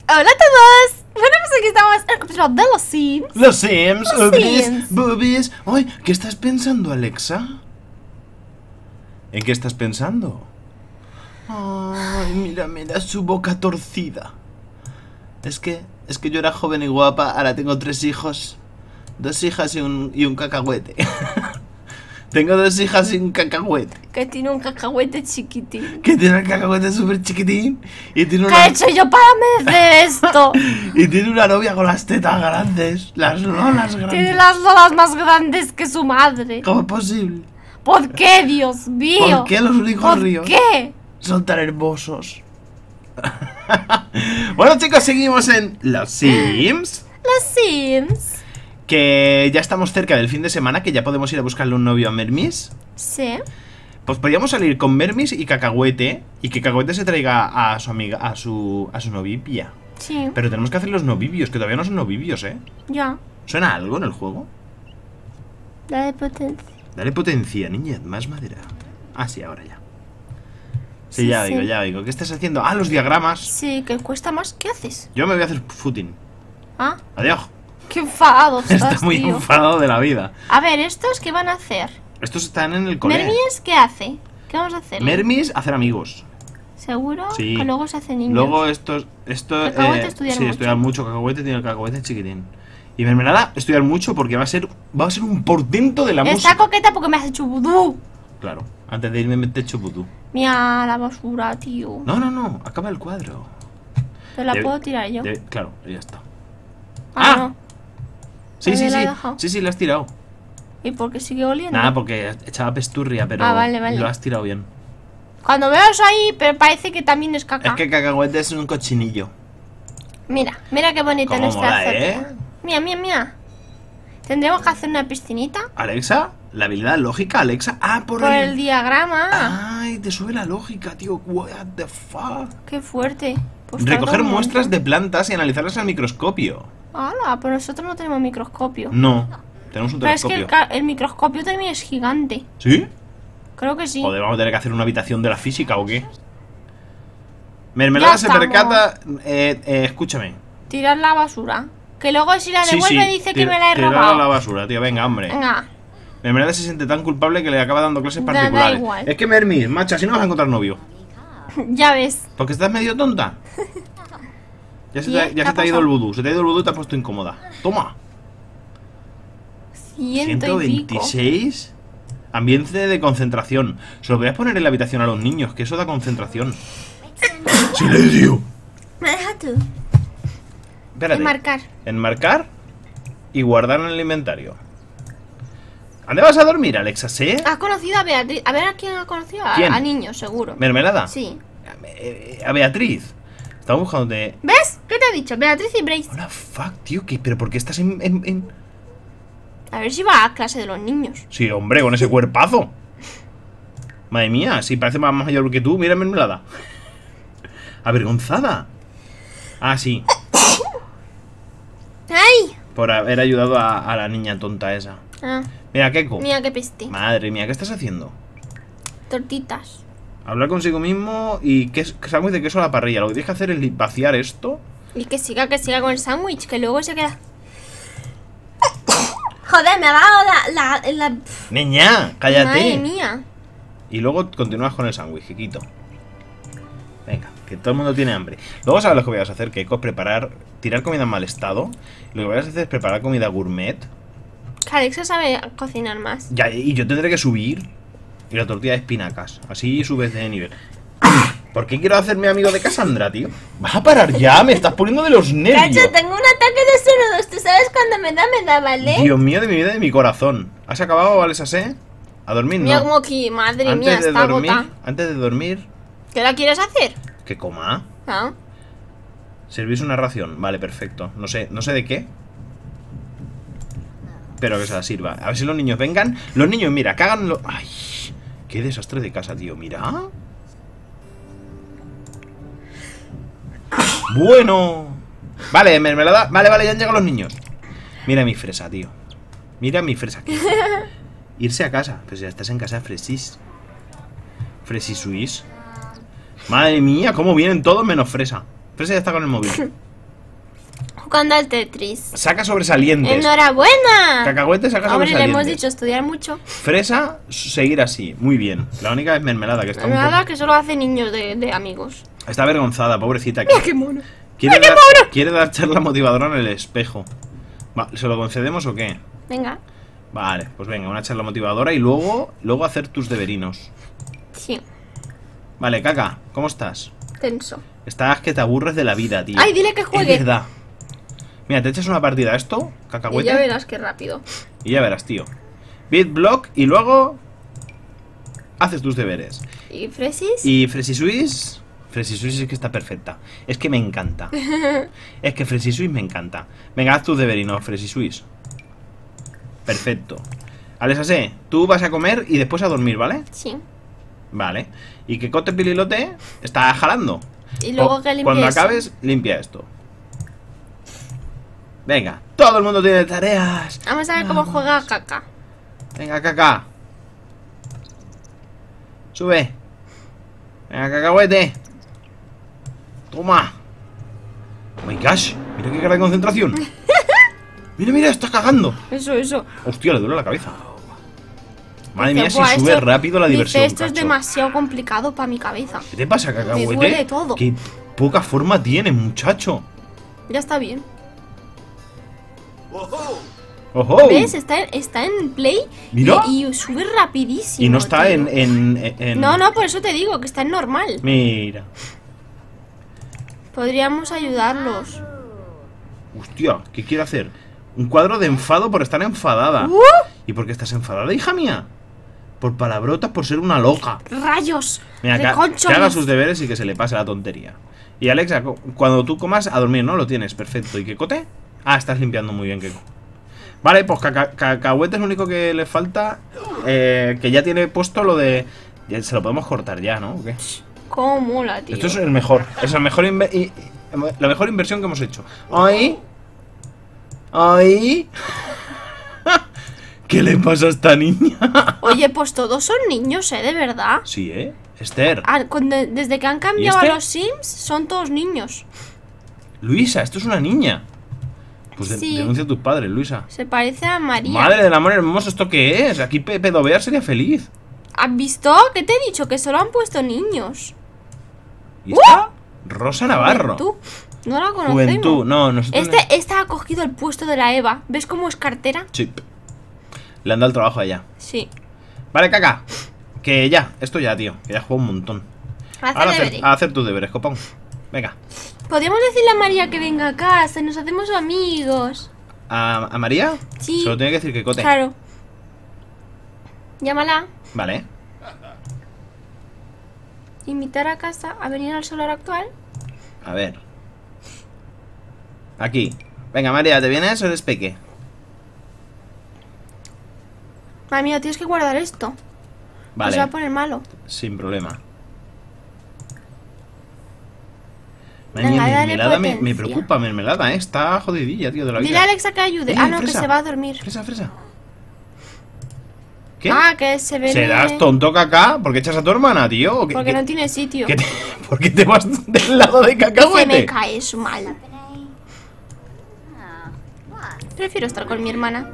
Hola a todos. Bueno, pues aquí estamos en el capítulo de los Sims. Los Sims, Los boobies, Sims. boobies. Ay, ¿qué estás pensando, Alexa? ¿En qué estás pensando? Ay, mira su boca torcida. Es que yo era joven y guapa, ahora tengo 3 hijos. 2 hijas y un cacahuete. Tengo 2 hijas y un cacahuete. Que tiene un cacahuete chiquitín. Que tiene el cacahuete súper chiquitín. Y tiene ¿Qué una... he hecho yo para merecer esto? Y tiene una novia con las tetas grandes. Las lolas grandes. Tiene las lolas más grandes que su madre. ¿Cómo es posible? ¿Por qué, Dios mío? ¿Por qué los únicos ¿Por ríos qué? son tan hermosos? Bueno, chicos, seguimos en Los Sims. Los Sims. Que ya estamos cerca del fin de semana, que ya podemos ir a buscarle un novio a Mermis. Sí. Pues podríamos salir con Mermis y Cacahuete, y que Cacahuete se traiga a su amiga, a su novia. Sí. Pero tenemos que hacer los novivios, que todavía no son novivios, ¿eh? Ya. ¿Suena algo en el juego? Dale potencia. Dale potencia, niña, más madera. Ah, sí, ahora ya. Sí, Sí, ya sí. digo. ¿Qué estás haciendo? Ah, los diagramas. Sí, que cuesta más. ¿Qué haces? Yo me voy a hacer footing. Ah, Adiós. qué enfadado estás, Está muy tío. enfadado de la vida. A ver, ¿estos qué van a hacer? Estos están en el colegio. ¿Mermies qué hace? ¿Qué vamos a hacer? Mermis, hacer amigos. ¿Seguro? Sí. Que luego se hacen niños. Luego esto Cacahuete estudiar sí, mucho. estudiar mucho. Cacahuete tiene el cacahuete chiquitín. Y Mermelada, estudiar mucho porque va a ser un portento de la Está música. coqueta porque me has hecho vudú. Claro, antes de irme me te echo vudú. Mira la basura, tío. No, acaba el cuadro. ¿Te la Debe- puedo tirar yo? Claro, ya está. Ah, ¡Ah! no. Sí, ¿Dónde sí, la he sí. dejado? Sí, la has tirado. ¿Y por qué sigue oliendo? Nada, porque echaba pesturria, pero Ah, vale. lo has tirado bien. Cuando veo eso ahí, pero parece que también es caca. Es que Cacahuete es un cochinillo. Mira qué bonito Cómo nuestra mola, azotea. Mira. Tendremos que hacer una piscinita Alexa, la habilidad lógica, Alexa. Ah, por el diagrama. Ay, te sube la lógica, tío. What the fuck. Qué fuerte. Pues Recoger tarda un muestras de montón. plantas y analizarlas al microscopio. ¡Hala! Pero nosotros no tenemos microscopio. No, tenemos un Pero es que telescopio. el microscopio también es gigante. ¿Sí? Creo que sí. Joder, vamos a tener que hacer una habitación de la física o qué. Mermelada Ya se estamos. percata. Escúchame. Tirar la basura. Que luego si la Sí, devuelve sí, dice que me la he tirarla a robado. la basura, tío. Venga, hombre. Venga. Mermelada se siente tan culpable que le acaba dando clases Da particulares. igual. Es que Mermis, macha, si no vas a encontrar novio. Ya ves. Porque estás medio tonta. Ya se ¿Y te, qué ya ha se te ha ido pasado? el vudú. Se te ha ido el vudú y te has puesto incómoda. Toma. Ciento y pico. 126. Ambiente de concentración. Se lo voy a poner en la habitación a los niños, que eso da concentración. ¡Silencio! Me deja tú. Espérate. Enmarcar. Enmarcar y guardar en el inventario. ¿Dónde vas a dormir, Alexa? ¿Sí? ¿Has conocido a Beatriz? A ver a quién ha conocido. ¿Quién? A niños, seguro. ¿Mermelada? Sí. A Beatriz. Estamos buscándote. ¿Ves? ¿Qué te he dicho? Beatriz y Brace. Hola, fuck, tío. ¿Pero por qué estás en...? A ver si va a clase de los niños. Sí, hombre, con ese cuerpazo. Madre mía, si parece más mayor que tú. Mira, Mermelada. Avergonzada. Ah, sí. ¡Ay! Por haber ayudado a la niña tonta esa. Ah, Mira, Keko. mira qué peste. Madre mía, ¿qué estás haciendo? Tortitas. Hablar consigo mismo y sándwich de queso a la parrilla. Lo que tienes que hacer es vaciar esto. Y que siga con el sándwich, que luego se queda. Joder, me ha dado la... Niña, cállate. Madre mía. Y luego continúas con el sándwich, Kikito. Venga, que todo el mundo tiene hambre. Luego sabes lo que voy a hacer, Keiko, es tirar comida en mal estado. Lo que voy a hacer es preparar comida gourmet. Que Alexa sabe cocinar más. Ya, y yo tendré que subir. Y la tortilla de espinacas. Así subes de nivel. ¿Por qué quiero hacerme amigo de Cassandra, tío? ¿Vas a parar ya? Me estás poniendo de los nervios. Cacho, tengo un ataque de sonidos. Tú sabes cuando me da, ¿vale? Dios mío de mi vida y de mi corazón. ¿Has acabado, Alessasé? A dormir, Mira no. como que, madre mía, está gota. Antes de dormir, ¿Qué la quieres hacer? que coma. ¿Ah? Servís una ración. Vale, perfecto. No sé de qué. Pero que se la sirva. A ver si los niños vengan. Los niños, mira, cáganlo. Ay, qué desastre de casa, tío. Mira. Bueno. Vale, mermelada. Vale, ya han llegado los niños. Mira mi fresa, tío. Mira mi fresa. Irse a casa. Pues ya estás en casa, fresis. Fresi Suisse. Madre mía, cómo vienen todos menos Fresa. Fresa ya está con el móvil. Jugando al Tetris. Saca sobresalientes. ¡Enhorabuena! Cacahuete saca Hombre, le sobresalientes. hemos dicho estudiar mucho. Fresa, seguir así. Muy bien. La única es mermelada que está un Nada poco... que solo hace niños de amigos. Está avergonzada, pobrecita. Mira qué mono. Quiere dar charla motivadora en el espejo. Va, ¿se lo concedemos o qué? Venga. Vale, pues venga, una charla motivadora y luego hacer tus deberinos. Sí, Vale, Caca, ¿cómo estás? tenso. Estás que te aburres de la vida, tío. Ay, dile que juegue. Es verdad. Mira, te echas una partida a esto, Y cacahuete, ya verás qué rápido. y ya verás, tío. Beat block y luego haces tus deberes. ¿Y Fresis? Y Fresisuis es que está perfecta. Es que me encanta. Es que Fresisuis me encanta. Venga, haz tus deberinos, Fresisuis. Perfecto. Alessase, tú vas a comer y después a dormir, ¿vale? Sí. Vale. Y que Cote Pililote está jalando. Y luego que limpie Cuando eso. acabes, limpia esto. Venga, todo el mundo tiene tareas. Vamos a ver cómo juega Caca. Venga, Caca. Sube. Venga, cacahuete. Toma. Oh my gosh, mira qué cara de concentración. Mira, mira, está cagando. Eso. Hostia, le duele la cabeza. Madre mía, si Buah, sube esto- rápido la diversión. Dice, esto es cacho. demasiado complicado para mi cabeza. ¿Qué te pasa, cacahuete? Me duele todo. Qué poca forma tiene, muchacho. Ya está bien. ¡Ojo! ¿Ves? Está en play. Mira. Y sube rapidísimo. Y no está tío. en... No, por eso te digo que está en normal. Mira. Podríamos ayudarlos. Hostia, ¿qué quiere hacer? Un cuadro de enfado por estar enfadada. ¡Uh! ¿Y por qué estás enfadada, hija mía? Por palabrotas, por ser una loca. ¡Rayos! Mira, que ¡Reconchos! haga sus deberes y que se le pase la tontería. Y Alexa, cuando tú comas, a dormir, ¿no? Lo tienes, perfecto. ¿Y Kekote? Ah, estás limpiando muy bien, Keko. Vale, pues Cacahuete es lo único que le falta. Que ya tiene puesto lo de... Ya se lo podemos cortar ya, ¿no? ¿O qué? ¡Cómo mola, tío! Esto es el mejor. Es el mejor la mejor inversión que hemos hecho. ¡Ay! ¡Ay! ¿Qué le pasa a esta niña? Oye, pues todos son niños, ¿eh? De verdad. Sí, ¿eh? Esther. Desde que han cambiado este? a los Sims, son todos niños. Luisa, esto es una niña. Pues Sí. denuncia a tus padres, Luisa. Se parece a María. Madre del amor hermoso, ¿esto qué es? Aquí Pedobear sería feliz. ¿Has visto? ¿Qué te he dicho? Que solo han puesto niños. ¿Y esta? Rosa Navarro. Juventud. No la conocemos. Juventud, no, nosotros... Esta ha cogido el puesto de la Eva. ¿Ves cómo es cartera? Sí. Le han dado el trabajo a ella. Sí. Vale, Caca. Que ya, esto ya, tío. Que ya juego un montón. Hace Ahora deberes. a hacer tus deberes, copón. Venga. Podríamos decirle a María que venga a casa y nos hacemos amigos. ¿A María? Sí. Solo tiene que decir que cote. Claro. Llámala. Vale. Invitar a casa a venir al solar actual. A ver. Aquí. Venga, María, ¿te vienes o eres peque? Madre mía, tienes que guardar esto. Vale. Se va a poner malo. Sin problema. Venga, Maña, dale mermelada me potencia. preocupa, mermelada, está jodidilla, tío, de la vida. Dile a Alexa que ayude. Oye, Ah, no, que fresa. se va a dormir. Fresa, fresa. ¿Qué? Ah, que se ve. ¿Serás tonto, Caca? ¿Por qué echas a tu hermana, tío? ¿O qué- Porque qué- no tiene sitio. ¿Por qué te vas del lado de Se me Cacahuete? cae su mal. Prefiero estar con mi hermana.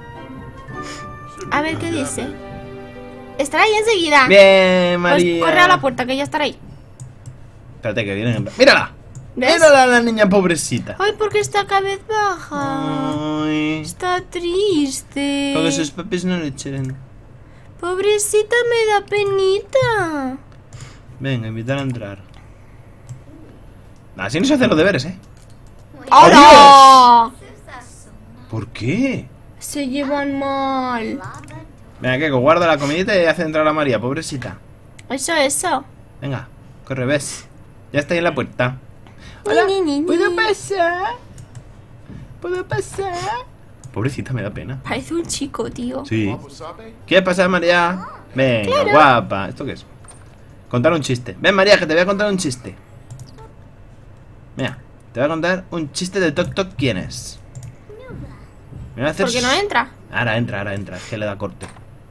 A ver qué dice. Estará ahí enseguida. Bien, Pues María. corre a la puerta que ya estará ahí. Espérate que vienen. ¡Mírala! ¿Ves? ¡Mírala, la niña pobrecita! Ay, porque está cabizbaja. Ay. Está triste. Porque sus papis no le echen. Pobrecita, me da penita. Venga, invitar a entrar. Así no se hacen los deberes, ¿eh? ¡Hola! ¿Por qué? Se llevan mal. Venga, que guarda la comidita y hace entrar a María, pobrecita. Eso. Venga, corre, ves. Ya está ahí en la puerta. Ni, ni, ni. ¿Puedo pasar? ¿Puedo pasar? Pobrecita, me da pena. Parece un chico, tío. Sí. ¿Quieres pasar, María? Venga, guapa. ¿Esto qué es? Contar un chiste. Ven, María, que te voy a contar un chiste. Mira, te voy a contar un chiste de Toc Toc. ¿Quién es? Me voy a hacer... ¿Por qué no entra? Ahora entra. Es que le da corte.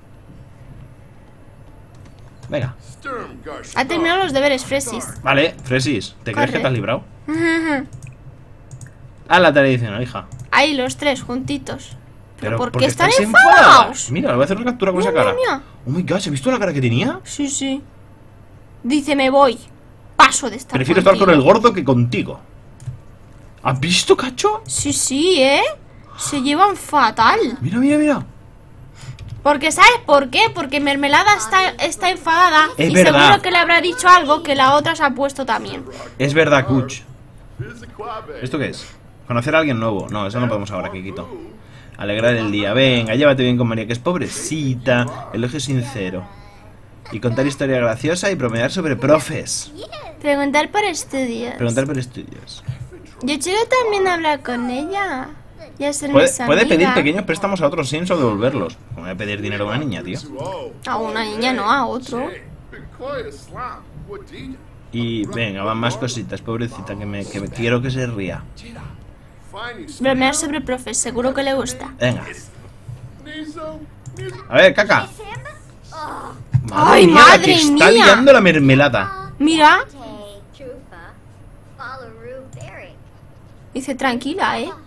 Venga. Ha terminado los deberes, Fresis. Vale, Fresis, ¿te crees Corre. que te has librado? A la tradicional, hija. Ahí los tres juntitos. ¿Pero por qué porque están estáis enfadados? Mira, le voy a hacer una captura con Mira, esa cara. mira, mira. Oh my gosh, ¿has visto la cara que tenía? Sí, sí. Dice, me voy. Paso de estar Prefiero estar con contigo. el gordo que contigo. ¿Has visto, cacho? Sí, sí, ¿eh? Se llevan fatal. Mira, mira, mira. Porque, ¿sabes por qué? Porque Mermelada está enfadada. Es y verdad. seguro que le habrá dicho algo que la otra se ha puesto también. Es verdad, Kuch. ¿Esto qué es? Conocer a alguien nuevo. No, eso no podemos ahora, Kikito. Alegrar el día. Venga, llévate bien con María, que es pobrecita. Elogio sincero. Y contar historia graciosa y promediar sobre profes. Preguntar por estudios. Preguntar por estudios. Yo quiero también hablar con ella. Y hacerme Puede pedir amiga. pequeños préstamos a otros Sims o devolverlos. ¿Cómo voy a pedir dinero a una niña, tío? A una niña, no a otro. Y venga, van más cositas, pobrecita, que quiero que se ría. Bromear sobre profes, seguro que le gusta. Venga. A ver, caca. ¡Ay, la madre que está mía! liando la mermelada. Mira. Dice, tranquila, ¿eh?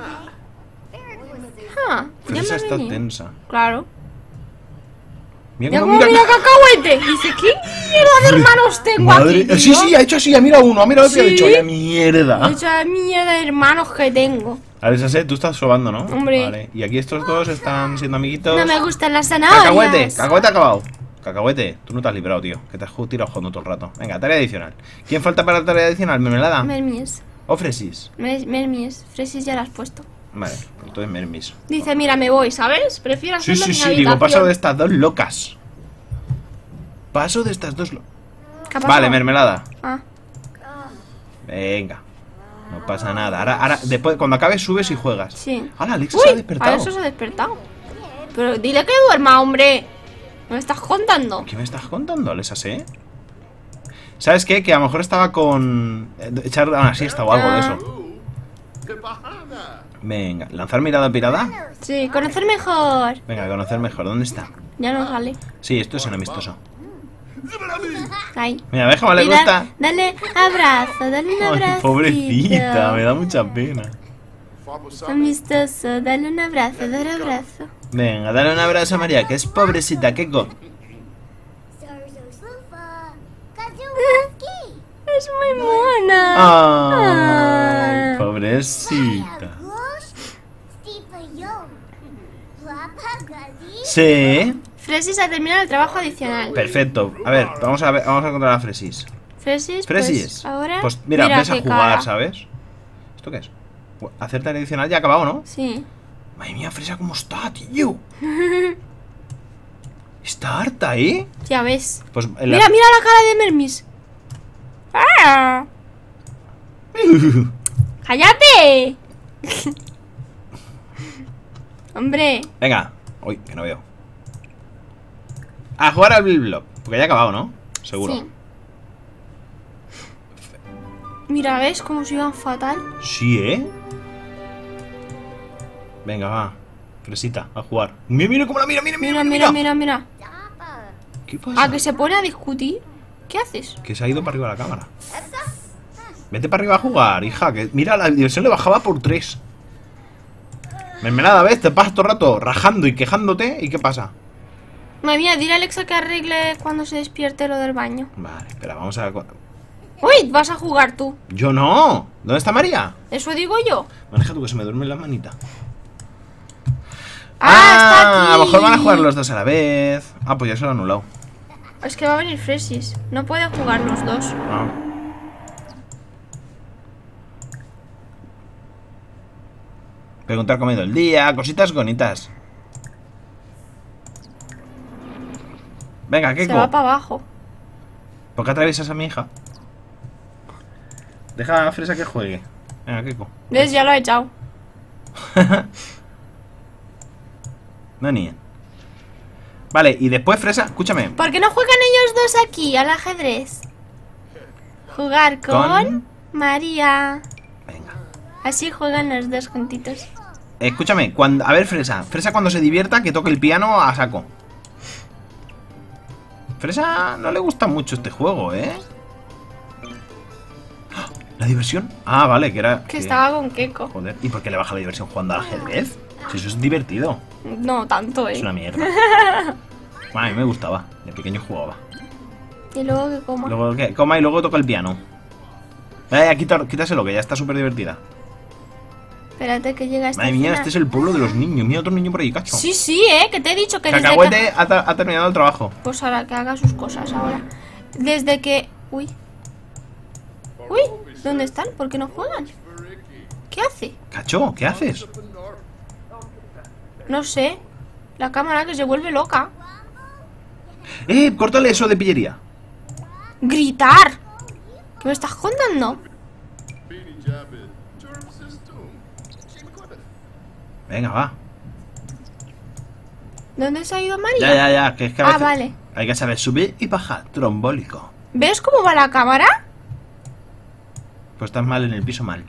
Ah, ya Fresa me está vení. tensa. Claro. Mira Mira cómo cómo mira. mira cacahuete. Dice, ¿qué mierda de hermanos tengo Madre. aquí, tío? Sí, sí, ha hecho así, ha mirado uno, ha mirado otro y ha ¿Sí? dicho, ¡vaya mierda! Esa mierda de hermanos que tengo. A ver, Sase, tú estás sobando, ¿no? Hombre. Vale. Y aquí estos dos están siendo amiguitos. No me gustan las zanahorias. Cacahuete, cacahuete acabado. Cacahuete, tú no te has librado, tío. Que te has tirado jodiendo todo el rato. Venga, tarea adicional. ¿Quién falta para la tarea adicional? ¿Mermelada? Mermies. ¿O Fresis? Mermies. Fresis ya la has puesto. Vale, entonces Mermis. Dice, mira, me voy, ¿sabes? Prefiero Sí, hacerlo sí, en mi sí, digo, habitación. paso de estas dos locas. Paso de estas dos locas. ¿Qué ha pasado? Vale, mermelada. Ah, Venga. No pasa nada. Ahora, después, cuando acabes, subes y juegas. sí. Ahora, Alexa se ha Uy, despertado. ahora eso se ha despertado. Pero dile que duerma, hombre. ¿Me estás contando? ¿Qué me estás contando, Alexa? ¿Sabes qué? Que a lo mejor estaba con... echar una siesta o algo de eso. Venga, lanzar mirada pirada. Sí, conocer mejor. Venga, conocer mejor. ¿Dónde está? Ya no sale. Sí, esto es un amistoso. Ahí. Mira, ¿ves cómo le Y gusta? dale abrazo, dale un abrazo. Ay, pobrecita, me da mucha pena. Amistoso, dale un abrazo, dale abrazo. Venga, dale un abrazo a María, que es pobrecita, Keko. Es muy mona. Ay, pobrecita. Sí, Fresis ha terminado el trabajo adicional. perfecto. A ver, vamos a encontrar a Fresis. Fresis, Fresis. pues ahora. Pues mira, ves a qué jugar, cara. ¿sabes? ¿Esto qué es? Hacer tarea adicional ya ha acabado, ¿no? Sí. Madre mía, Fresa, ¿cómo está, tío? Está harta, ¿eh? Ya ves. Pues Mira, mira la cara de Mermis. ¡Ah! ¡Cállate! Hombre. Venga. Uy, que no veo. A jugar al Block. Porque ya ha acabado, ¿no? Seguro. Sí. Mira, ¿ves cómo se iban fatal? Sí, ¿eh? Venga, va. Fresita, a jugar. Mira, mira cómo la mira, mira, Mira, mira, mira, mira, mira. ¿Qué pasa? ¿A que se pone a discutir? ¿Qué haces? Que se ha ido para arriba la cámara. Vete para arriba a jugar, hija. Que mira, la diversión le bajaba por 3. Mermelada, ¿ves? Te pasas todo el rato rajando y quejándote. ¿Y qué pasa? Madre mía, dile a Alexa que arregle cuando se despierte lo del baño. Vale, espera, vamos a... ¡Uy! Vas a jugar tú. Yo no. ¿Dónde está María? Eso digo yo. Maneja tú que se me duerme la manita. Está aquí. A lo mejor van a jugar los dos a la vez. Ah, pues ya se lo he anulado. Es que va a venir Fresis. No puede jugar los dos. Ah. Preguntar cómo ha ido el día, cositas bonitas. Venga, Se va Keko. para abajo. ¿Por qué atraviesas a mi hija? Deja a Fresa que juegue. Venga, Keko. ¿Ves? Ya lo he echado. No ni. Vale, y después Fresa, escúchame. ¿Por qué no juegan ellos dos aquí al ajedrez? Jugar con María. Venga. Así juegan los dos juntitos. Escúchame, cuando... a ver, Fresa cuando se divierta que toque el piano a saco. Fresa no le gusta mucho este juego, ¿eh? ¿La diversión? Ah, vale, que era... Que estaba con Keiko. Joder, ¿y por qué le baja la diversión jugando al ajedrez? Si eso es divertido. No tanto, Es una mierda. Bueno, a mí me gustaba. De pequeño jugaba. Y luego que coma. Luego que coma y luego toca el piano. Quítaselo, que ya está súper divertida. Espérate que llega esta Madre mía, escena. este es el pueblo de los niños. Mira otro niño por ahí, cacho. Sí, sí, que te he dicho que desde que... Cacahuete ha terminado el trabajo. Pues ahora que haga sus cosas ahora. Desde que... Uy. Uy, ¿dónde están? ¿Por qué no juegan? ¿Qué hace? Cacho, ¿qué haces? No sé. La cámara que se vuelve loca. Córtale eso de pillería. ¡Gritar! ¿Qué me estás contando? Venga, va. ¿Dónde se ha ido María? Ya, que es que a Ah, veces vale. hay que saber subir y bajar. Trombólico. ¿Ves cómo va la cámara? Pues estás mal en el piso, mal.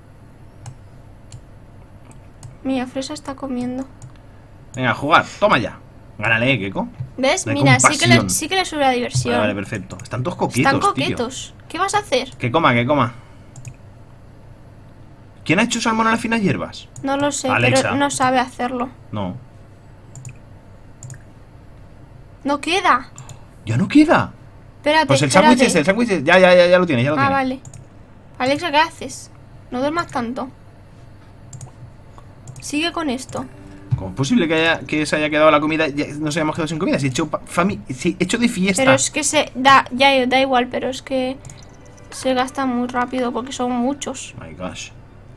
Mira, Fresa está comiendo. Venga, a jugar. Toma ya. Gánale, Keiko. ¿Ves? No hay Mira, compasión. sí que le sube la diversión. Vale, perfecto. Están todos coquetos, Están tío. coquetos. ¿Qué vas a hacer? Que coma, que coma. ¿Quién ha hecho salmón a las finas hierbas? No lo sé, Alexa. pero no sabe hacerlo. No. No queda. ¿Ya no queda? Espérate, Pues el espérate. sándwich ese. Ya lo tienes, ya lo Ah, tienes. vale. Alexa, ¿qué haces? No duermas tanto. Sigue con esto. ¿Cómo es posible que se haya quedado la comida? Ya nos hayamos quedado sin comida. Si he hecho, hecho de fiesta. Pero es que da igual, pero es que se gasta muy rápido porque son muchos. My gosh.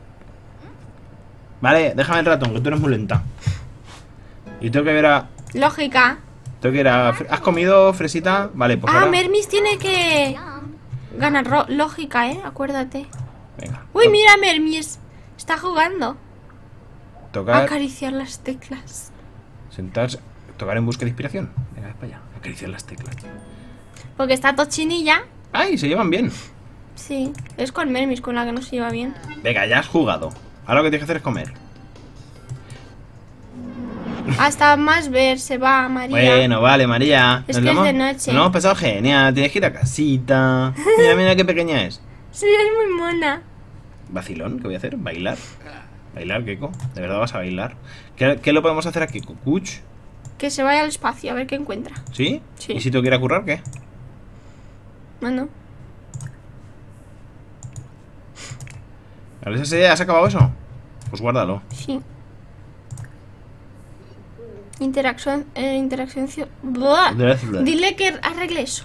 Vale, déjame el ratón, que tú eres muy lenta. Y tengo que ver a... Lógica. ¿Has comido fresita? Vale, pues Ah, ahora... Mermis tiene que ganar lógica, acuérdate. Venga. Uy, mira, Mermis. Está jugando. Tocar... Acariciar las teclas. Sentarse... Tocar en busca de inspiración. Venga, para allá. Acariciar las teclas. Porque está tochinilla. ¡Ay! Se llevan bien. Sí, es con Mermis con la que no se lleva bien. Venga, ya has jugado. Ahora lo que tienes que hacer es comer. Hasta más ver, se va María. Bueno, vale, María. Es Nos que es lo de hemos- noche. Nos lo hemos pasado genial. Tienes que ir a casita. Mira, mira qué pequeña es. Sí, es muy mona. Vacilón, ¿qué voy a hacer? ¿Bailar? ¿Bailar, Keiko? ¿De verdad vas a bailar? ¿Qué lo podemos hacer aquí? ¿Cucuch? Que se vaya al espacio a ver qué encuentra. ¿Sí? Sí. ¿Y si tengo que ir a currar, qué? Bueno, ¿Has acabado eso? Pues guárdalo. sí. Interacción. ¡Buah! Dile que arregle eso.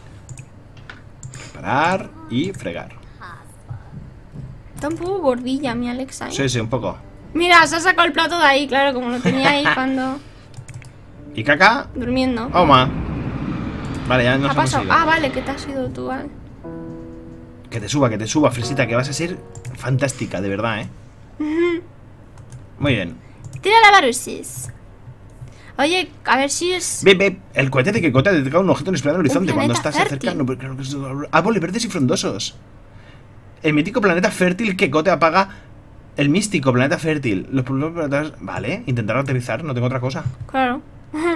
Parar y fregar. Está un poco gordilla mi Alexa. Sí, un poco. Mira, se ha sacado el plato de ahí, claro, como lo tenía ahí cuando ¿Y caca? durmiendo. Oma. Vale, ya ¿Qué nos ha hemos pasado? ido. Ah, vale, que te has ido tú, vale. Que te suba, Fresita, que vas a ser fantástica, de verdad, ¿eh? Muy bien. Tira la barusis. Oye, a ver si es... Ve, el cohete de Keiko ha detectado un objeto inesperado en el horizonte. Cuando planeta estás fértil. cerca, árboles verdes y frondosos. El mítico planeta fértil que Cote apaga. El místico planeta fértil. Los planetas. Vale, intentar aterrizar, no tengo otra cosa. Claro.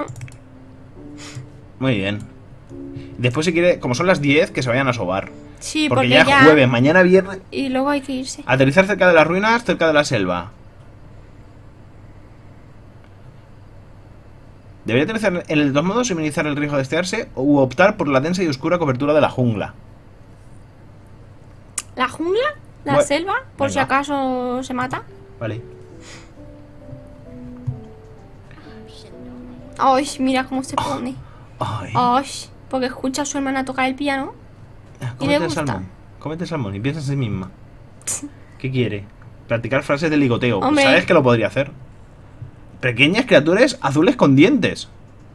Muy bien. Después, si quiere, como son las 10, que se vayan a sobar. Sí, Porque ya es jueves, mañana viernes. Y luego hay que irse. Aterrizar cerca de las ruinas, cerca de la selva. Debería aterrizar en el dos modos y minimizar el riesgo de estearse u optar por la densa y oscura cobertura de la jungla. ¿La jungla? ¿La Bueno, selva? Por si venga. acaso se mata. Vale. Ay, mira cómo se pone. Ay. Ay, porque escucha a su hermana tocar el piano. Cómete el gusta. salmón. Cómete el salmón y piensa en sí misma. ¿Qué quiere? Practicar frases de ligoteo. Hombre. ¿Sabes que lo podría hacer? Pequeñas criaturas azules con dientes.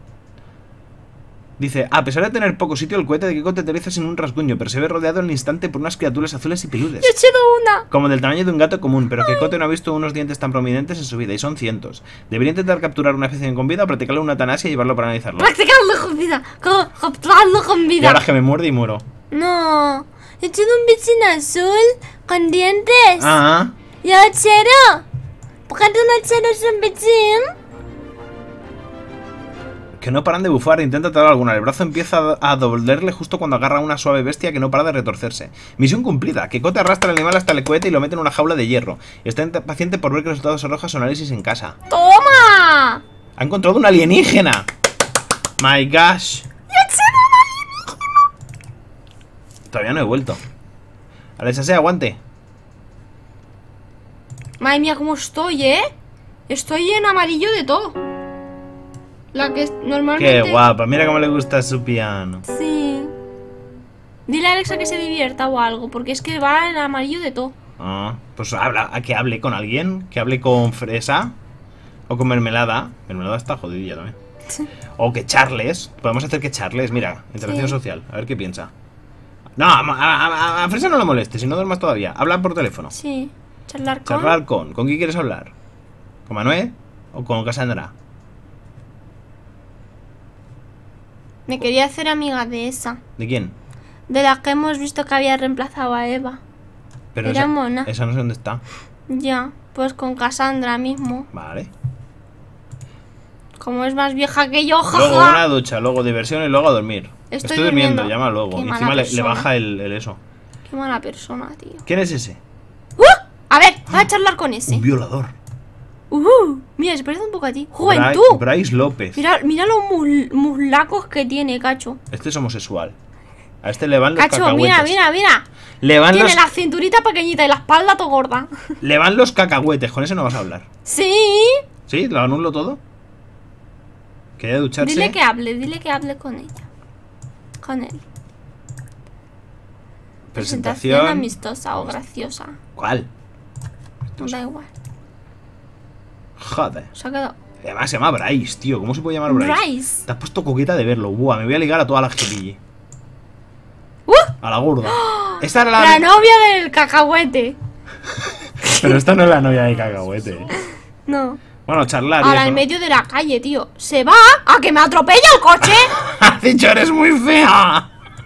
Dice, a pesar de tener poco sitio, el cohete de Keiko te aterriza sin un rasguño, pero se ve rodeado al instante por unas criaturas azules y peludas. ¡Yo he echado una! Como del tamaño de un gato común, pero que Kote no ha visto unos dientes tan prominentes en su vida, y son cientos. Debería intentar capturar una especie con vida o practicarle una eutanasia y llevarlo para analizarlo. Practicarlo con vida. Capturarlo con Y vida. ahora que me muerde y muero. No. He echado un bichín azul con dientes. Ah, ¡Yo chero! ¿Por qué tú no cheros un bichín? Que no paran de bufar, intenta atar alguna. El brazo empieza a dolerle justo cuando agarra a una suave bestia que no para de retorcerse. Misión cumplida. Kekote arrastra al animal hasta el cohete y lo mete en una jaula de hierro. Está impaciente por ver que los resultados arroja su análisis en casa. ¡Toma! Ha encontrado un alienígena. My gosh. Todavía no he vuelto. Alexa, aguante. Madre mía, cómo estoy, ¿eh? Estoy en amarillo de todo. La que normalmente... Qué guapa, mira cómo le gusta su piano. Sí. Dile a Alexa que se divierta o algo, porque es que va en amarillo de todo. Ah, pues a que hable con alguien. Que hable con fresa. O con mermelada. Mermelada está jodidilla también. O que charles. Podemos hacer que charles, mira. Interacción social, a ver qué piensa. No, a fresa no lo molestes, si no duermas todavía. Habla por teléfono. Sí. Charlar con... Charlar con... ¿Con quién quieres hablar? ¿Con Manuel? ¿O con Cassandra? Me quería hacer amiga de esa. ¿De quién? De la que hemos visto que había reemplazado a Eva. Pero Era mona. Esa no sé dónde está. Ya, pues con Cassandra mismo. Vale. Como es más vieja que yo, jaja. Luego una ducha, luego diversión y luego a dormir. Estoy durmiendo, durmiendo. llama luego. Qué Y mala encima le persona. baja el eso. Qué mala persona, tío. ¿Quién es ese? A ver, voy a charlar con ese. Un violador. Mira, se parece un poco a ti. ¡Juventud! Bryce López. Mira los muslacos que tiene, cacho. Este es homosexual. A este le van los Cacho, cacahuetes. mira. Le van Tiene los... la cinturita pequeñita y la espalda todo gorda. Le van los cacahuetes. Con ese no vas a hablar. Sí. ¿Sí? ¿Lo anulo todo? ¿Quería ducharse? Dile que hable con ella. Con él. Presentación amistosa o graciosa. ¿Cuál? Da igual. Joder. Se ha quedado. Además se llama Bryce, tío. ¿Cómo se puede llamar Bryce? Bryce. Te has puesto coqueta de verlo. Buah, me voy a ligar a toda la que pille. A la gorda. Esta era La novia del cacahuete. Pero esta no es la novia de cacahuete. No. Bueno, charlar. Ahora en medio de la calle, tío. Se va a que me atropella el coche. Has dicho, eres muy fea.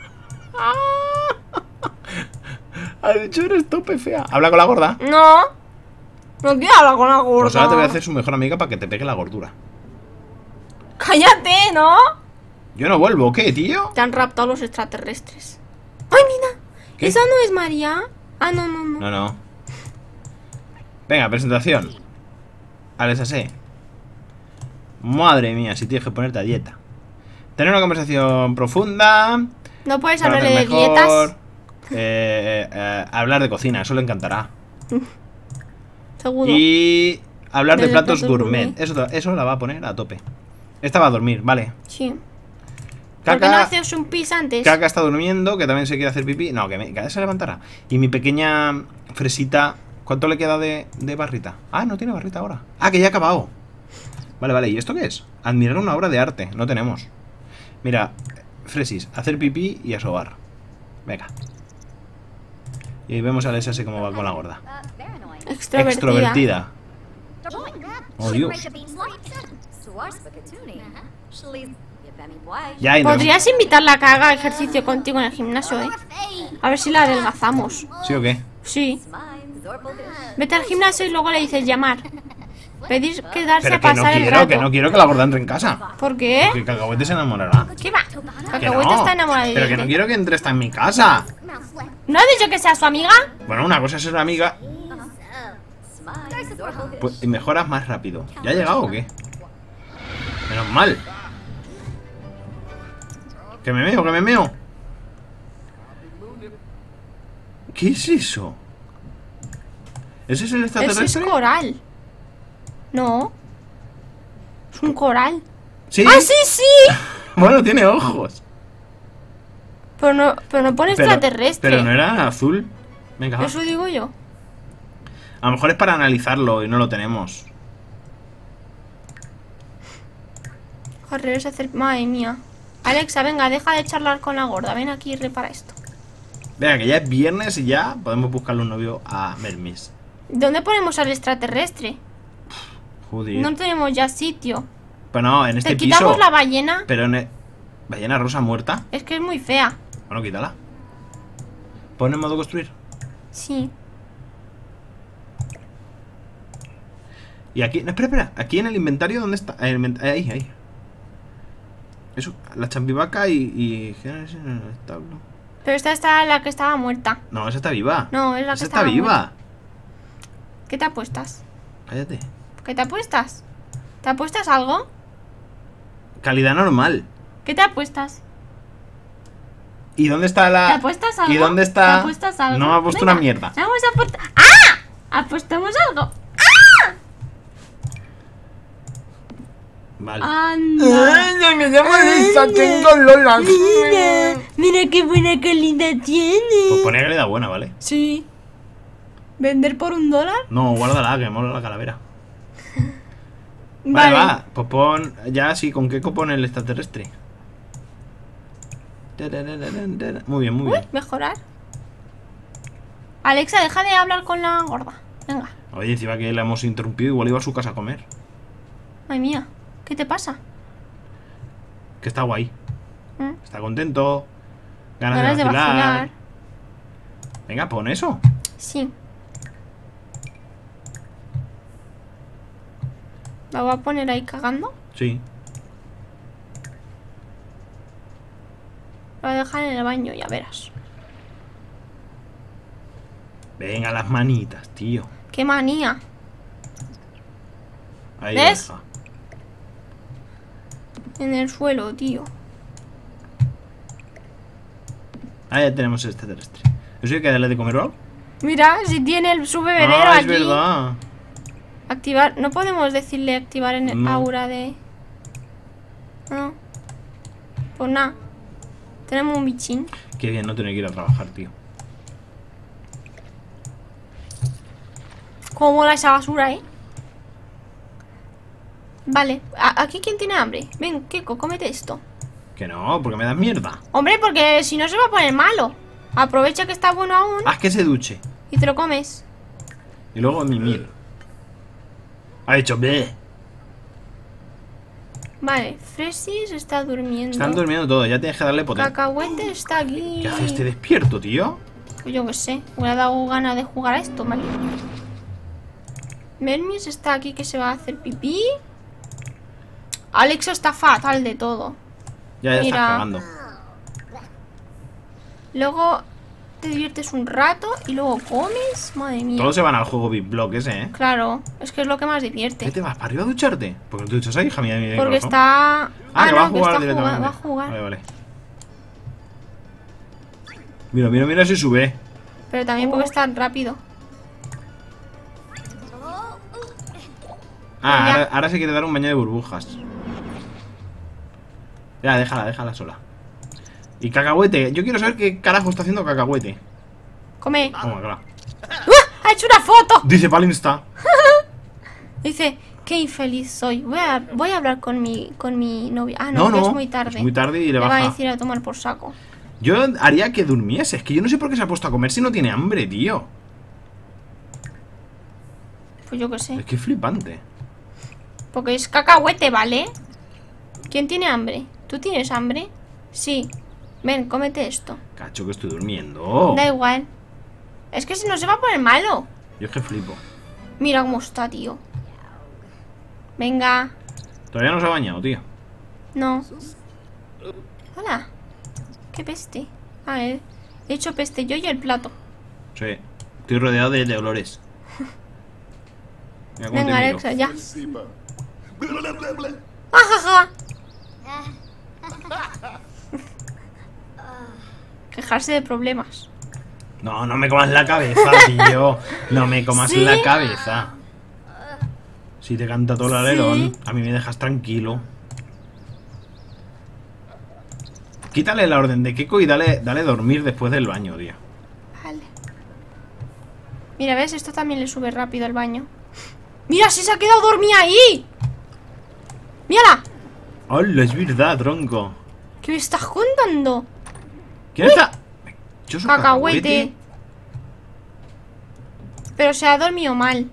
Has dicho, eres tope fea. Habla con la gorda. No. No quiero hablar con la gorda. Pues ahora te voy a hacer su mejor amiga para que te pegue la gordura. Cállate, ¿no? Yo no vuelvo, ¿qué, tío? Te han raptado los extraterrestres. ¡Ay, mira! ¿Qué? ¿Esa no es María? Ah, no. No. Venga, presentación. Alexa. Madre mía, si tienes que ponerte a dieta. Tener una conversación profunda. No puedes Para hablarle de hacer mejor. dietas. Hablar de cocina, eso le encantará. Seguro. Y hablar de De platos platos gourmet. Eso la va a poner a tope. Esta va a dormir, vale. Sí. ¿Por qué no Caca, haces un pis antes? Caca está durmiendo, que también se quiere hacer pipí. No, que se levantará. Y mi pequeña fresita, ¿cuánto le queda de barrita? Ah, no tiene barrita ahora. Ah, que ya ha acabado. Vale. ¿Y esto qué es? Admirar una obra de arte. No tenemos. Mira, Fresis, hacer pipí y asobar. Venga. Y vemos a Alexa cómo va con la gorda. Extrovertida. Oh, Dios. Ya, y nos- Podrías invitarla a que haga ejercicio contigo en el gimnasio, ¿eh? A ver si la adelgazamos. ¿Sí o qué? Sí. Vete al gimnasio y luego le dices llamar. Pedir quedarse Pero a que no pasar el quiero, rato. que no quiero que la gorda entre en casa. ¿Por qué? Que Cacahuete se enamorará. ¿Qué va? Que Cacahuete no. está enamorada de Pero que ella. no quiero que entre esta en mi casa. ¿No has dicho que sea su amiga? Bueno, una cosa es ser amiga. Pues y mejoras más rápido. ¿Ya ha llegado o qué? Menos mal. Que me meo. ¿Qué es eso? ¿Ese es el Ese es extraterrestre? coral. No. Es un coral. ¿Sí? ¡Ah, sí! Bueno, tiene ojos. Pero no pone extraterrestre. Pero no era azul. Venga, va. Eso digo yo. A lo mejor es para analizarlo y no lo tenemos. Correr es hacer... Madre mía. Alexa, venga, deja de charlar con la gorda. Ven aquí y repara esto. Venga, que ya es viernes y ya podemos buscarle un novio a Mermis. ¿Dónde ponemos al extraterrestre? Joder. No tenemos ya sitio. Pero no, en este ¿Te quitamos piso. la ballena? Pero ¿Ballena rosa muerta? Es que es muy fea. Bueno, quítala. Pon en modo construir. Sí. Y aquí, no, espera. Aquí en el inventario, ¿dónde está? Ahí. Eso, la champivaca y en el establo. Pero esta está la que estaba muerta. No, esa está viva. No, es la que esa estaba está viva. muerta. ¿Qué te apuestas? Cállate. ¿Qué te apuestas? ¿Te apuestas algo? Calidad normal. ¿Qué te apuestas? ¿Y dónde está la...? ¿Te apuestas algo? ¿Y dónde está...? ¿Te apuestas algo? No me ha puesto Venga, una mierda. Vamos a apostar. ¡Ah! ¿Apostamos algo? Vale. Anda. me llamo Lisa, tengo Lola. Mira qué buena calidad tiene. Pues ponía calidad buena, ¿vale? Sí. ¿Vender por $1? No, guárdala, que me mola la calavera. Vale, va. Pues pon... Ya, sí, ¿con qué pone el extraterrestre? Muy bien, muy bien. Uy, mejorar. Alexa, deja de hablar con la gorda. Venga. Oye, encima que la hemos interrumpido, igual iba a su casa a comer. Ay, mía. ¿Qué te pasa? Que está guay. ¿Mm? Está contento. Ganas de vacilar. Venga, pon eso. Sí. ¿La voy a poner ahí cagando? Sí. La voy a dejar en el baño, ya verás. Venga, las manitas, tío. ¡Qué manía! Ahí ¿Ves? deja. En el suelo, tío. Ah, ya tenemos el extraterrestre. ¿Eso hay que darle de comer o algo? Mira, si tiene su bebedero Ah, es aquí. verdad. Activar. No podemos decirle activar en el No. aura de. No. Pues nada. Tenemos un bichín. Qué bien no tener que ir a trabajar, tío. Cómo mola esa basura, ¿eh? Vale. ¿Aquí quién tiene hambre? Ven, Keko, cómete esto. Que no, porque me das mierda. Hombre, porque si no se va a poner malo. Aprovecha que está bueno aún Haz que se duche. y te lo comes. Y luego mimir. Ha hecho bleh. Vale, Fresis está durmiendo. Están durmiendo todos, ya tienes que darle potencia. Cacahuete está aquí. ¿Qué hace este despierto, tío? Pues yo qué sé, me ha dado ganas de jugar a esto, ¿vale? Mermis está aquí que se va a hacer pipí. Alexa está fatal de todo. Ya estás Mira. cagando. Luego te diviertes un rato y luego comes. Madre mía. Todos se van al juego Big Block ese, ¿eh? Claro, es que es lo que más ¿Qué divierte. te vas para arriba a ducharte? ¿Por qué no te duchas ahí, hija mía? de mi Porque corazón? está... Ah, que va a no, que jugar está directamente. va a jugar. Vale, vale. Mira, mira, mira si sube. Pero también porque está rápido. Ah, Ya. ahora se quiere dar un baño de burbujas. Ya, déjala sola. Y cacahuete, yo quiero saber qué carajo está haciendo cacahuete. Come. Toma, claro. ¡Ha hecho una foto! Dice Palinsta. Dice, qué infeliz soy. Voy a hablar con mi novia. Ah, no, No, que no. es muy tarde. Es muy tarde y le va a baja. decir a tomar por saco. Yo haría que durmiese. Es que yo no sé por qué se ha puesto a comer si no tiene hambre, tío. Pues yo qué sé. Es que es flipante. Porque es cacahuete, ¿vale? ¿Quién tiene hambre? ¿Tú tienes hambre? Sí. Ven, cómete esto. Cacho, que estoy durmiendo. Da igual. Es que si no se va a poner malo. Yo es que flipo. Mira cómo está, tío. Venga. Todavía no se ha bañado, tío. No. Hola. Qué peste. A ver. He hecho peste yo y el plato. Sí. Estoy rodeado de olores. Mira cómo Venga, te miro. Alexa, ya. ¡Ajaja! Quejarse de problemas. No, no me comas la cabeza, tío. No me comas ¿Sí? la cabeza. Si te canta todo el alerón, Sí. a mí me dejas tranquilo. Quítale la orden de Keko y dale dormir después del baño, tío. Vale. Mira, ¿ves? Esto también le sube rápido al baño. ¡Mira, si se ha quedado dormida ahí! ¡Mírala! ¡Hola, es verdad, tronco! ¿Qué me estás contando? ¿Quién está? Yo soy Cacahuete. Pero se ha dormido mal.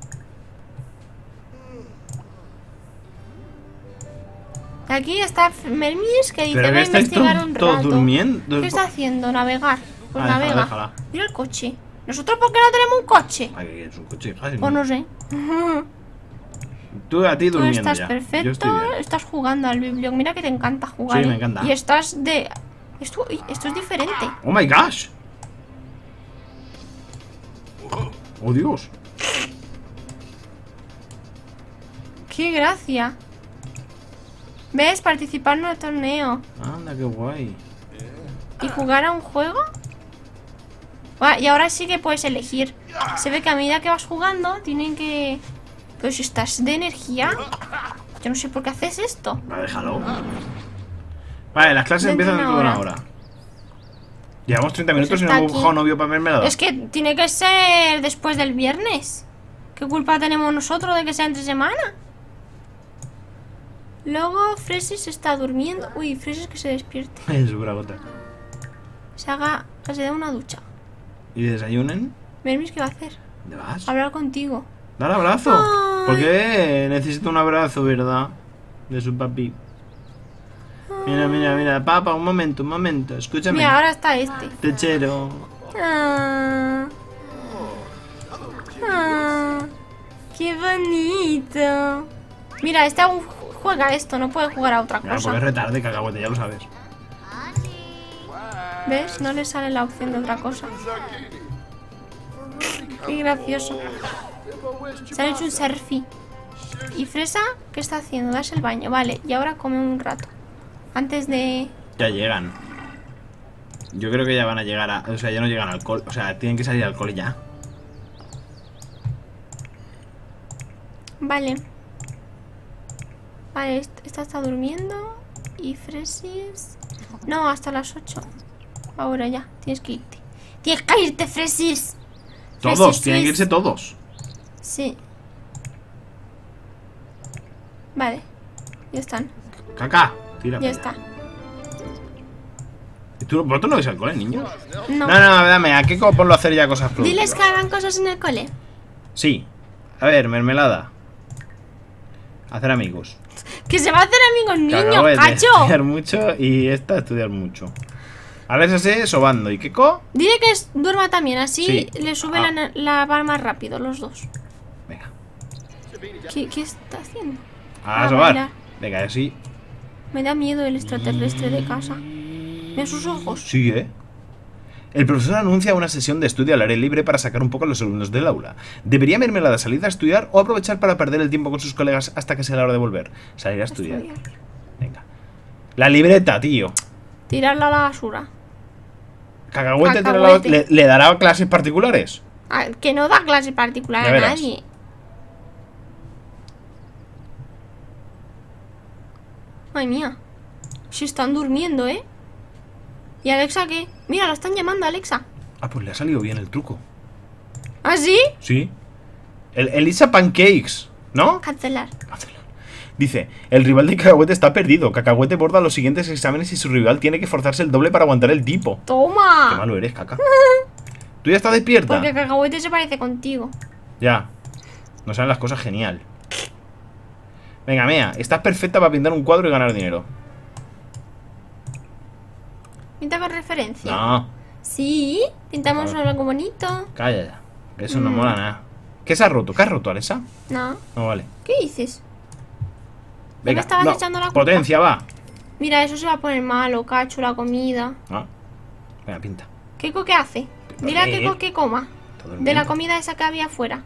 Aquí está Mermis que dice, ¿Pero voy que a estáis investigar un todos rato. durmiendo? ¿Qué está haciendo? Navegar. Pues Ah, navega. déjala. Mira el coche. ¿Nosotros por qué no tenemos un coche? Ay, que es un coche, hija, si Pues no sé. Tú a ti Tú durmiendo estás ya. perfecto. Yo estoy bien. Estás jugando al biblio. Mira que te encanta jugar. Sí, me encanta. Y estás de... uy, esto es diferente. ¡Oh, my gosh! ¡Oh, Dios! ¡Qué gracia! ¿Ves? Participar en un torneo. Anda, qué guay. ¿Y jugar a un juego? Ah, y ahora sí que puedes elegir. Se ve que a medida que vas jugando tienen que... Pero si estás de energía, yo no sé por qué haces esto. Va, déjalo. Vale, las clases Dentro empiezan de dentro de una una hora. Llevamos 30 minutos y no está hemos aquí. buscado novio para mermelada. Es que tiene que ser después del viernes. ¿Qué culpa tenemos nosotros de que sea entre semana? Luego Fresis está durmiendo. Uy, Fresis que se despierte. Es súper agota. Que se dé una ducha. ¿Y desayunen? Mermis, ¿qué va a hacer? ¿Dónde vas? Hablar contigo. ¡Dale abrazo! Ay. ¿Por qué necesito un abrazo, verdad? De su papi. Mira, mira, mira. Papá, un momento, escúchame. Mira, ahora está este. Techero. Ah. Ah. ¡Qué bonito! Mira, este aún juega esto, no puede jugar a otra Claro, cosa. porque es retarde, cacahuete, ya lo sabes. ¿Ves? No le sale la opción de otra cosa. Qué gracioso. Se han hecho un selfie. ¿Y Fresa qué está haciendo? Das el baño. Vale, y ahora come un rato. Antes de... Ya llegan. Yo creo que ya van a llegar a... O sea, ya no llegan al cole. O sea, tienen que salir al cole ya. Vale. Vale, esta está durmiendo. Y Fresis... No, hasta las 8. Ahora ya, tienes que irte. ¡Tienes que irte, Fresis! Todos, Fresis, tienen que Fresis. irse todos. Sí. Vale. Ya están. Caca, tira. Ya para allá. está. ¿Y tú, vosotros no vais al cole, niños? No. No, dame, ¿a qué ponlo a hacer ya cosas productivas? Diles que hagan cosas en el cole. Sí. A ver, mermelada. Hacer amigos. Que se va a hacer amigos niños, Cacahuete, cacho. estudiar mucho y esta estudiar mucho. Alexa se sobando. ¿Y Keko? Dile que duerma también, así Sí. le sube Ah. la barra más rápido, los dos. Venga. ¿Qué está haciendo? A Ah, sobar. bailar. Venga, así. Me da miedo el extraterrestre de casa. Mira sus ojos. Sí, ¿eh? El profesor anuncia una sesión de estudio al aire libre para sacar un poco a los alumnos del aula. ¿Debería mermelada salir a estudiar o aprovechar para perder el tiempo con sus colegas hasta que sea la hora de volver? Salir a estudiar. Venga. La libreta, tío. Tirarla a la basura. Cacahuete Cacahuete. le dará clases particulares. Ah, que no da clase particular Ya a verás. nadie. Ay, mía. Si están durmiendo, ¿eh? ¿Y Alexa qué? Mira, la están llamando, Alexa. Ah, pues le ha salido bien el truco. ¿Ah, sí? Sí. El Elisa Pancakes, ¿no? Cancelar. Dice, el rival de Cacahuete está perdido. Cacahuete borda los siguientes exámenes y su rival tiene que esforzarse el doble para aguantar el tipo. Qué ¡Toma! malo eres, Caca. ¿Tú ya estás despierta? Porque Cacahuete se parece contigo. Ya. No saben las cosas genial. Venga, Mea, estás perfecta para pintar un cuadro y ganar dinero. Pinta con referencia. No, Sí, pintamos Claro. algo bonito. calla ya. Que eso no mola nada. ¿Qué se ha roto? ¿Qué has roto, Alexa? No. No vale. ¿Qué dices? Venga, estabas no, echando la culpa? potencia, va. Mira, eso se va a poner malo, cacho, la comida. Ah. Venga, pinta. ¿Keiko qué hace? Dile a Keiko que coma. Está De durmiendo. la comida esa que había afuera.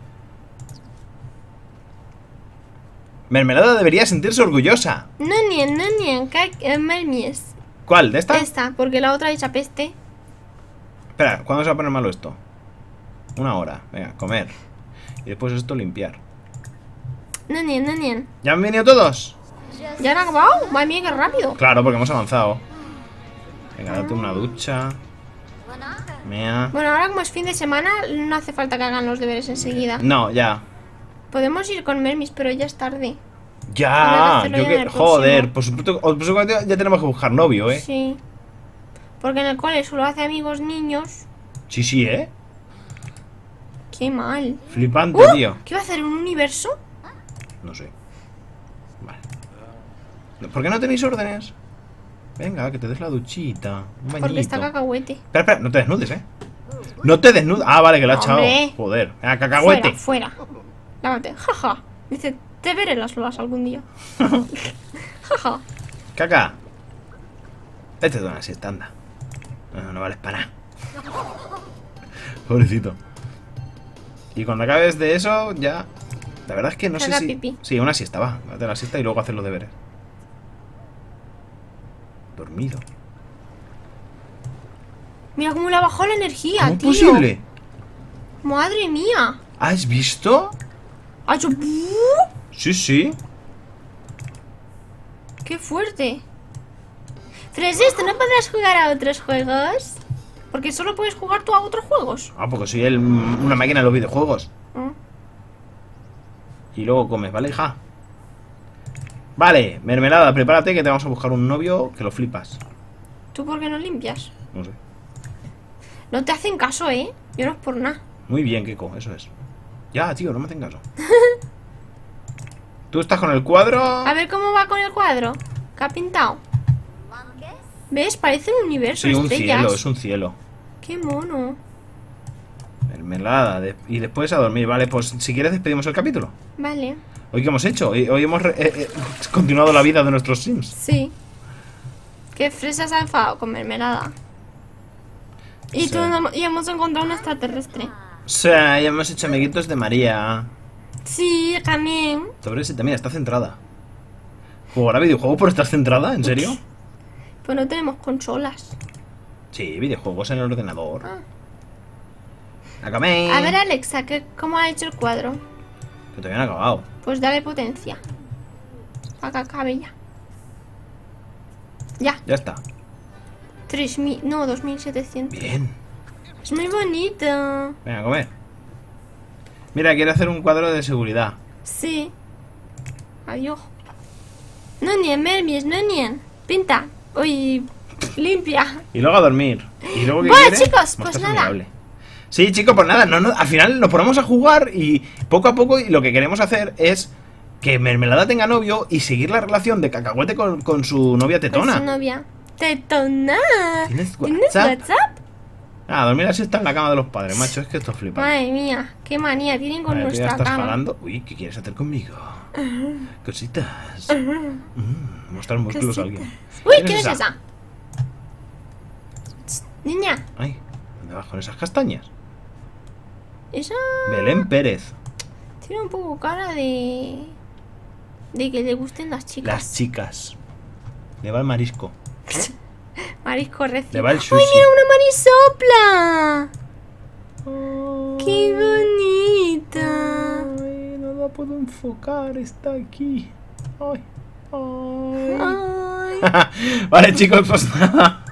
Mermelada debería sentirse orgullosa. No, mermies. ¿Cuál? ¿De esta? Esta, porque la otra hecha peste. Espera, ¿cuándo se va a poner malo esto? 1 hora. Venga, comer. Y después esto limpiar. No. ¿Ya han venido todos? ¿Ya han acabado? Madre mía, qué rápido. Claro, porque hemos avanzado. Venga, date una ducha. Mea. Bueno, ahora como es fin de semana, no hace falta que hagan los deberes enseguida. No, ya. Podemos ir con mermis, pero ya es tarde. Habrá que Ya. hacerlo Yo ya en que. el Joder, próximo. por supuesto ya tenemos que buscar novio, ¿eh? Sí. Porque en el cole solo hace amigos niños. Sí, ¿eh? Qué mal. Flipante, tío. ¿Qué va a hacer? ¿Un universo? No sé. Vale. ¿Por qué no tenéis órdenes? Venga, que te des la duchita. Un bañito. Porque está Cacahuete. Espera, no te desnudes, ¿eh? No te desnudes. Ah, vale, que lo ha echado. Hombre. Joder. Venga, cacahuete. Fuera. Lávate. Jaja. Dice Te veré las loas algún día. Jaja. Caca. Este es una siesta, anda. No, no vales para nada. Pobrecito. Y cuando acabes de eso, ya... La verdad es que no sé Haga si... pipí. Sí, una siesta, va. Date la siesta y luego hacer los deberes. Dormido. Mira cómo le ha bajado la energía, ¿Cómo es tío. posible? Madre mía. ¿Has visto? Ha hecho... Sí, sí. ¡Qué fuerte! Fresito, ¿no podrás jugar a otros juegos? Porque solo puedes jugar tú a otros juegos. Ah, porque soy una máquina de los videojuegos. Ah. Y luego comes, ¿vale, hija? Vale, mermelada, prepárate que te vamos a buscar un novio que lo flipas. ¿Tú por qué no limpias? No sé. No te hacen caso, ¿eh? Yo no es por nada. Muy bien, Keko, eso es. Ya, tío, no me hacen caso. Tú estás con el cuadro. A ver cómo va con el cuadro. ¿Qué ha pintado? ¿Ves? Parece un universo Sí, de un estrellas. cielo, es un cielo. Qué mono. Mermelada. Y después a dormir. Vale, pues si quieres despedimos el capítulo. Vale. ¿Hoy qué hemos hecho? Hoy hemos continuado la vida de nuestros Sims. Sí. ¿Qué fresas ha enfadado con mermelada? Y, Sí. y hemos encontrado un extraterrestre. O sea, ya hemos hecho amiguitos de María. Sí, también. Pobrecita, mira, está centrada. ¿Jugará videojuegos por estar centrada? ¿En serio? Pues no tenemos consolas. Sí, videojuegos en el ordenador. Ah. ¡Acabé! A ver, Alexa, ¿cómo ha hecho el cuadro? Que todavía no ha acabado. Pues dale potencia. Para que acabe ya. Ya. Ya está. 3000, no, 2700. Bien. Es muy bonito. Venga, a comer. Mira, quiere hacer un cuadro de seguridad. Sí. Adiós. No nien, Mermis, no nien. Pinta. Uy, limpia. Y luego a dormir. Y luego, ¿qué Bueno, quiere? chicos, pues Mostaza nada. amigable. Sí, chicos, pues nada. Al final nos ponemos a jugar y poco a poco lo que queremos hacer es que Mermelada tenga novio y seguir la relación de Cacahuete con su novia Con Tetona. su novia. Tetona. ¿Tienes ¿Tienes WhatsApp? WhatsApp? Ah, dormir así está en la cama de los padres, macho. Es que esto flipa. Madre mía, qué manía tienen con Vale, tú ya nuestra estás cama. jalando. Uy, ¿qué quieres hacer conmigo? Cositas. Mostrar músculos a alguien. Uy, ¿quién es esa? Niña, Ay, ¿dónde vas con esas castañas? esa Belén Pérez. tiene un poco cara de que le gusten las chicas. Las chicas. Le va el marisco. Marisco recién. Le va el ¡Ay, sushi. mira una marisopla! ¡Qué bonita! Ay, no la puedo enfocar, está aquí. Ay, ay. Ay. Vale, chicos, pues nada.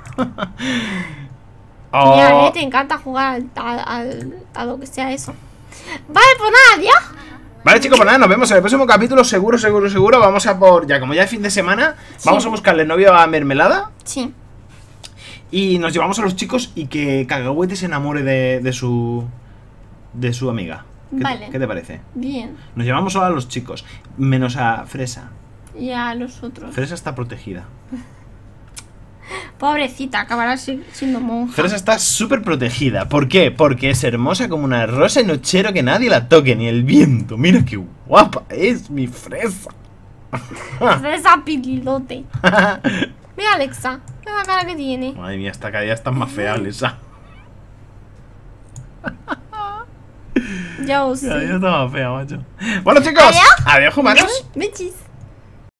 Ya, te encanta jugar a lo que sea eso. Vale, pues nada, adiós. Vale, chicos, pues nada, nos vemos en el próximo capítulo. Seguro. Vamos a por. Ya, como ya es fin de semana, vamos a buscarle novio a Mermelada. Sí. Y nos llevamos a los chicos y que Cacahuete se enamore de su amiga. Vale. ¿Qué te parece? Bien. Nos llevamos solo a los chicos, menos a Fresa. Y a los otros. Fresa está protegida. Pobrecita, acabará siendo monja. Fresa está súper protegida. ¿Por qué? Porque es hermosa como una rosa y no quiero que nadie la toque, ni el viento. Mira qué guapa es mi Fresa. Fresa pilote. Mira, Alexa, qué la cara que tiene. Madre mía, esta cada día está más fea, Alexa. Ya os sé. Cada día está más fea, macho. Bueno, chicos, adiós, humanos. Besis.